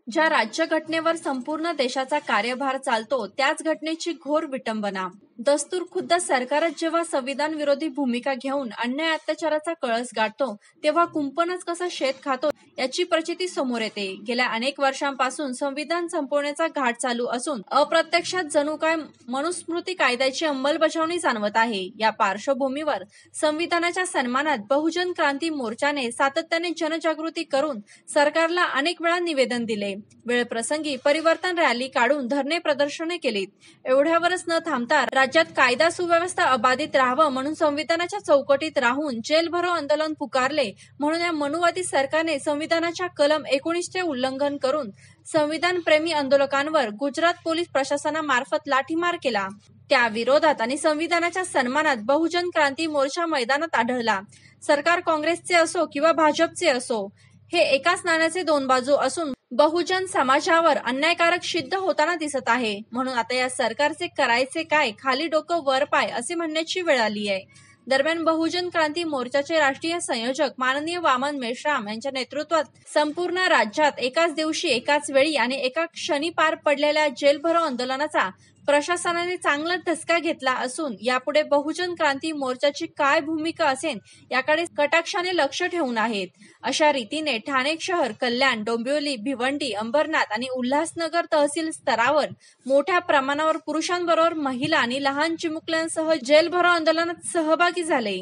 ज्या राज्यघटनेवर संपूर्ण देशाचा कार्यभार चालतो त्याच घटनेची घोर विटंबना। दस्तूर खुद्द सरकारच जेव्हा संविधान विरोधी भूमिका घेऊन अन्याय अत्याचाराचा कळस गाठतो तेव्हा कुंपणच कसं शेत खातो याची प्रचिती समोर येते। गेल्या अनेक वर्षांपासून संविधान संपवण्याचा घाट चालू असून अप्रत्यक्षात जणू काय मनुस्मृती कायद्याची अंमलबजावणी जाणवत आहे। या पार्श्वभूमीवर संविधानाच्या सन्मानात बहुजन क्रांती मोर्चाने सातत्याने जनजागृती करून सरकारला अनेक वेळा निवेदन दिले। वेळप्रसंगी परिवर्तन रॅली काढून धरणे प्रदर्शने केलीत। एवढ्यावरच न थांबता राज्यात कायदा सुव्यवस्था अबाधित राहावं म्हणून संविधानाच्या चौकटीत राहून जेल भरो आंदोलन पुकारले। म्हणून या मनुवादी सरकारने संविधानाच्या कलम 19 चे उल्लंघन करून संविधान प्रेमी आंदोलकांवर गुजरात पोलीस प्रशासनामार्फत लाठीमार केला। त्या विरोधात आणि संविधानाच्या सन्मानात बहुजन क्रांती मोर्चा मैदानात आढळला। सरकार काँग्रेसचे असो किंवा भाजपचे असो, हे एकाच नाण्याचे दोन बाजू असून बहुजन समाजावर अन्यायकारक सिद्ध होताना दिसत आहे। म्हणून आता या सरकारचे करायचे काय, खाली डोकं वर पाय असे म्हणण्याची वेळ आली आहे। दरम्यान बहुजन क्रांती मोर्चाचे राष्ट्रीय संयोजक माननीय वामन मेश्राम यांच्या नेतृत्वात संपूर्ण राज्यात एकाच दिवशी एकाच वेळी आणि एका क्षणी पार पडलेल्या जेल भरो आंदोलनाचा प्रशासनाने चांगला धसका घेतला असून यापुढे बहुजन क्रांती मोर्चाची काय भूमिका असेल याकडे कटाक्षाने लक्ष ठेवून आहेत। अशा रीतीने ठाणे शहर, कल्याण, डोंबिवली, भिवंडी, अंबरनाथ आणि उल्हासनगर तहसील स्तरावर मोठ्या प्रमाणावर पुरुषांबरोबर महिला आणि लहान चिमुकल्यांसह जेल भरो आंदोलनात सहभागी झाले।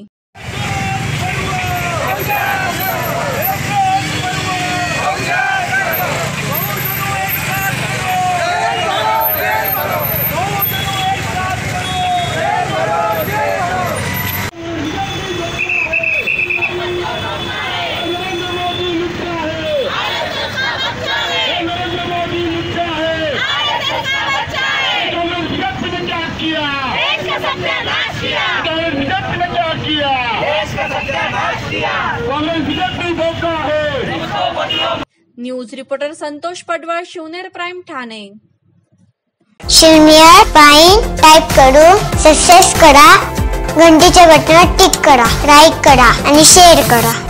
News reporter Santosh Padwal, Shivner prime, Thane. Shivner prime type करो, सबस्क्राइब करा, घंटीच्या बटनावर टिक करा, लाईक करा आणि शेअर करा।